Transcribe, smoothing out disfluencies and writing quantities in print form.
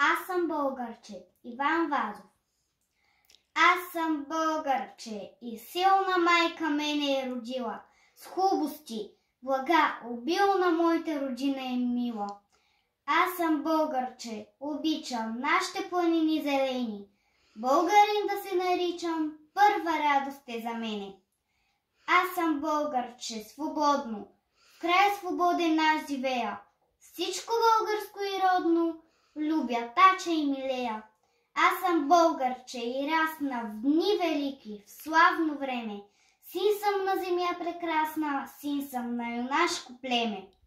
Аз съм българче, Иван Вазов. Аз съм българче и силна майка мене е родила, с хубости, блага, обилна моята родина е мила. Аз съм българче, обичам нашите планини зелени, българин да се наричам, първа радост е за мене. Аз съм българче, свободно, в край свободен аз живея, всичко българско и родно, любя, тача и милея. Аз съм българче и расна в дни велики, в славно време. Син съм на земя прекрасна, син съм на юнашко племе.